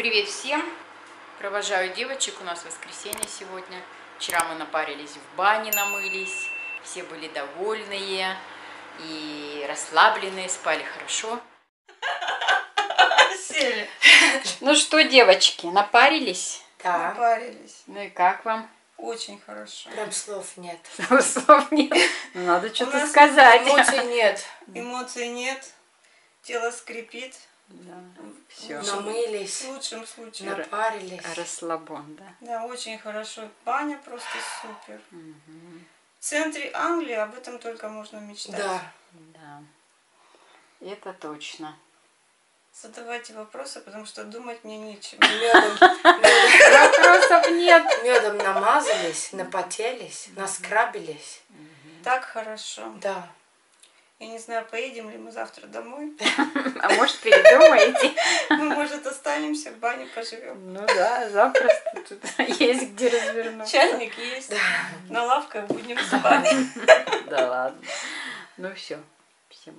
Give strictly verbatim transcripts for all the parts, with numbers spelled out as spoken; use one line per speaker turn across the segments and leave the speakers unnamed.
Привет всем! Провожаю девочек, у нас воскресенье сегодня. Вчера мы напарились в бане, намылись, все были довольные и расслабленные, спали хорошо.
Сели.
Ну что, девочки, напарились?
Да. Напарились.
Ну и как вам?
Очень хорошо.
Прям слов нет.
Слов нет. Ну, надо что-то сказать.
Эмоций нет.
Эмоций нет. Тело скрипит.
Да. Все.
Намылись.
В лучшем случае.
Напарились.
Расслабон, да.
Да, очень хорошо. Баня просто супер.
Угу.
В центре Англии об этом только можно мечтать.
Да.
Да. Это точно.
Задавайте вопросы, потому что думать мне нечем.
Медом, медом,
Вопросов нет.
медом намазались, напотелись, наскрабились.
Так хорошо.
Да.
Я не знаю, поедем ли мы завтра домой.
А может, передумаете?
Мы, может, останемся в бане, поживем.
Ну да, запросто. Тут есть где развернуть.
Чайник есть. На лавках будем спать.
Да ладно. Ну все. Всем.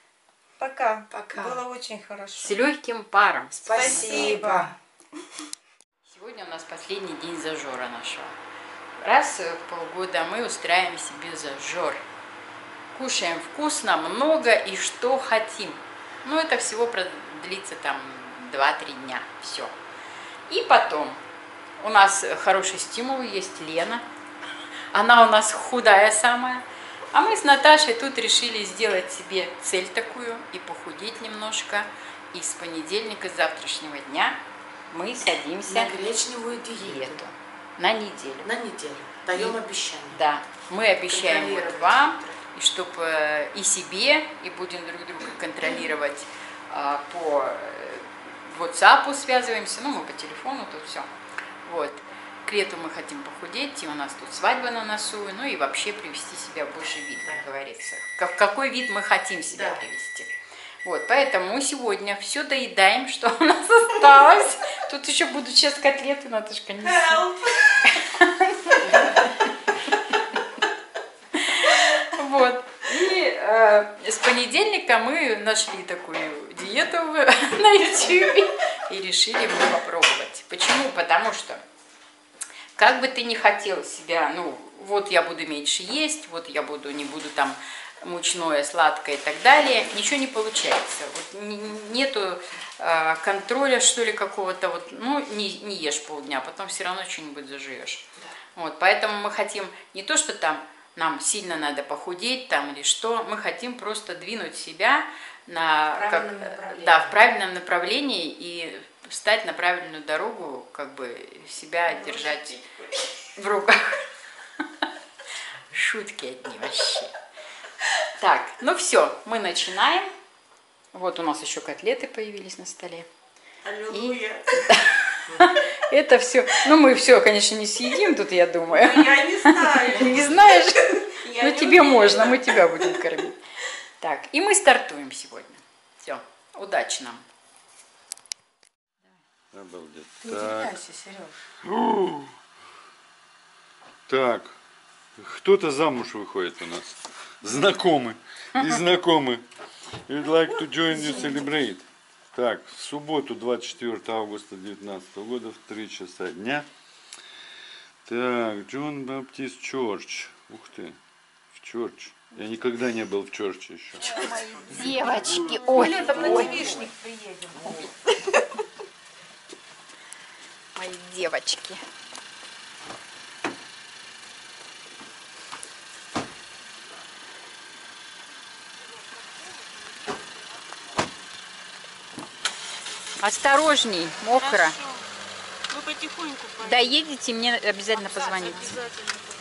Пока.
Пока.
Было очень хорошо.
С легким паром.
Спасибо.
Сегодня у нас последний день зажора нашего. Раз в полгода мы устраиваем себе зажор. Кушаем вкусно, много и что хотим. Ну, это всего продлится там два-три дня. Все. И потом у нас хороший стимул, есть Лена. Она у нас худая самая. А мы с Наташей тут решили сделать себе цель такую и похудеть немножко. И с понедельника, с завтрашнего дня мы садимся
На гречневую диету.
диету на неделю.
На неделю. Даем
И-
обещание.
Да, мы обещаем вот
Контролировать.
вам, и чтобы и себе, и будем друг друга контролировать а, по э, WhatsApp связываемся, ну мы по телефону, тут все. Вот. К лету мы хотим похудеть, и у нас тут свадьба на носу, ну и вообще привести себя в больший вид, как говорится. В какой вид мы хотим себя
Да.
привести. Вот, поэтому мы сегодня все доедаем, что у нас осталось. Тут еще будут сейчас котлеты, Наташка, не Вот. И э, с понедельника мы нашли такую диету в- на ютубе и решили мы попробовать. Почему? Потому что как бы ты ни хотел себя, ну, вот я буду меньше есть, вот я буду, не буду там мучное, сладкое и так далее, ничего не получается. Вот н- нету э, контроля, что ли, какого-то, вот, ну, не, не ешь полдня, потом все равно что-нибудь зажуешь. Вот, поэтому мы хотим не то, что там нам сильно надо похудеть там или что, мы хотим просто двинуть себя на,
В правильном
как-
направлении.
да, в правильном направлении и встать на правильную дорогу, как бы себя держать в руках. Шутки одни вообще. Так, ну все, мы начинаем. Вот у нас еще котлеты появились на столе.
Аллилуйя.
Это все, ну мы все, конечно, не съедим тут, я думаю.
Я не знаю.
Не знаешь?
Я
Ну
не
тебе
уверена.
можно, мы тебя будем кормить. Так, и мы стартуем сегодня. Все, удачи нам.
Обалдеть.
Не
Так,
удивляйся, Сереж.
так. Кто-то замуж выходит у нас. Знакомый. И знакомый. You'd like to join you celebrate. Так, в субботу, двадцать четвёртого августа две тысячи девятнадцатого года, в три часа дня. Так, Джон Баптист Чорч. Ух ты, в Чорч. Я никогда не был в Чорче еще.
Девочки, ой,
Летом на девичник приедем.
мои девочки. Осторожней, мокро.
Вы потихоньку пойдете.
Доедете, мне обязательно позвоните.
Обязательно.